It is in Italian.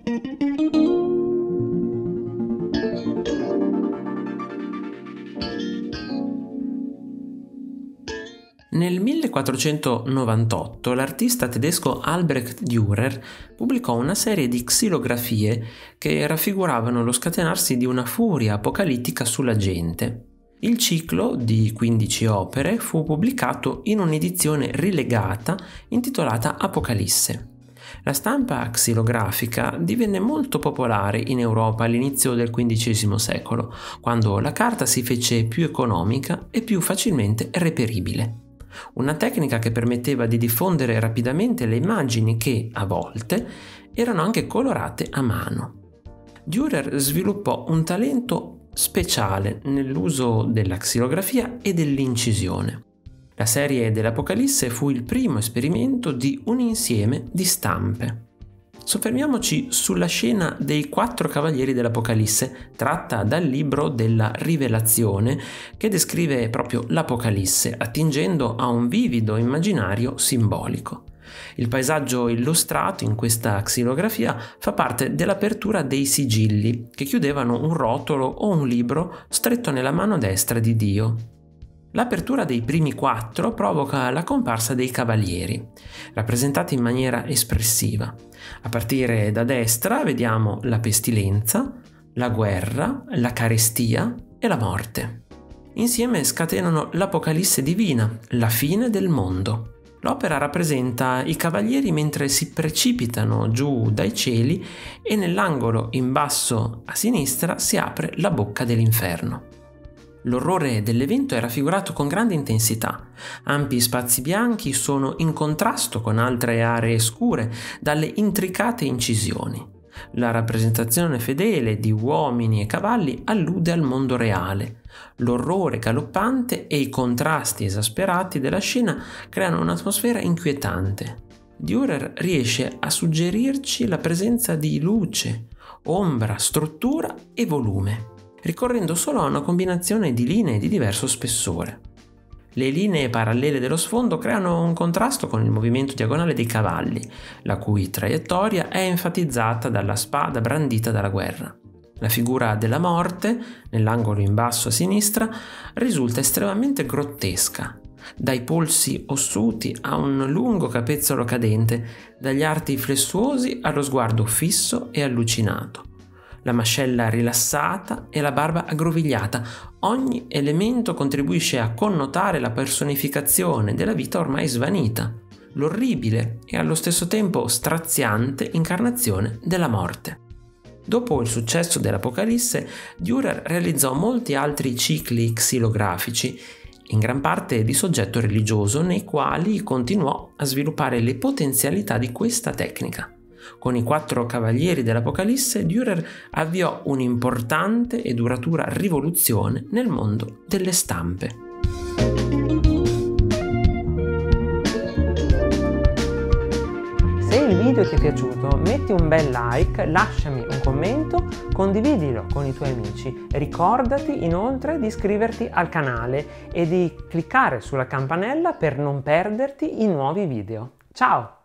Nel 1498 l'artista tedesco Albrecht Dürer pubblicò una serie di xilografie che raffiguravano lo scatenarsi di una furia apocalittica sulla gente. Il ciclo, di 15 opere, fu pubblicato in un'edizione rilegata intitolata Apocalisse. La stampa xilografica divenne molto popolare in Europa all'inizio del XV secolo, quando la carta si fece più economica e più facilmente reperibile. Una tecnica che permetteva di diffondere rapidamente le immagini che, a volte, erano anche colorate a mano. Dürer sviluppò un talento speciale nell'uso della xilografia e dell'incisione. La serie dell'Apocalisse fu il primo esperimento di un insieme di stampe. Soffermiamoci sulla scena dei 4 cavalieri dell'Apocalisse, tratta dal libro della Rivelazione, che descrive proprio l'Apocalisse, attingendo a un vivido immaginario simbolico. Il paesaggio illustrato in questa xilografia fa parte dell'apertura dei sigilli, che chiudevano un rotolo o un libro stretto nella mano destra di Dio. L'apertura dei primi 4 provoca la comparsa dei cavalieri, rappresentati in maniera espressiva. A partire da destra vediamo la pestilenza, la guerra, la carestia e la morte. Insieme scatenano l'Apocalisse divina, la fine del mondo. L'opera rappresenta i cavalieri mentre si precipitano giù dai cieli e nell'angolo in basso a sinistra si apre la bocca dell'inferno. L'orrore dell'evento è raffigurato con grande intensità. Ampi spazi bianchi sono in contrasto con altre aree scure dalle intricate incisioni. La rappresentazione fedele di uomini e cavalli allude al mondo reale. L'orrore galoppante e i contrasti esasperati della scena creano un'atmosfera inquietante. Dürer riesce a suggerirci la presenza di luce, ombra, struttura e volume, ricorrendo solo a una combinazione di linee di diverso spessore. Le linee parallele dello sfondo creano un contrasto con il movimento diagonale dei cavalli, la cui traiettoria è enfatizzata dalla spada brandita dalla guerra. La figura della morte, nell'angolo in basso a sinistra, risulta estremamente grottesca, dai polsi ossuti a un lungo capezzolo cadente, dagli arti flessuosi allo sguardo fisso e allucinato. La mascella rilassata e la barba aggrovigliata. Ogni elemento contribuisce a connotare la personificazione della vita ormai svanita, l'orribile e allo stesso tempo straziante incarnazione della morte. Dopo il successo dell'Apocalisse, Dürer realizzò molti altri cicli xilografici, in gran parte di soggetto religioso, nei quali continuò a sviluppare le potenzialità di questa tecnica. Con i 4 cavalieri dell'Apocalisse, Dürer avviò un'importante e duratura rivoluzione nel mondo delle stampe. Se il video ti è piaciuto, metti un bel like, lasciami un commento, condividilo con i tuoi amici. Ricordati inoltre di iscriverti al canale e di cliccare sulla campanella per non perderti i nuovi video. Ciao!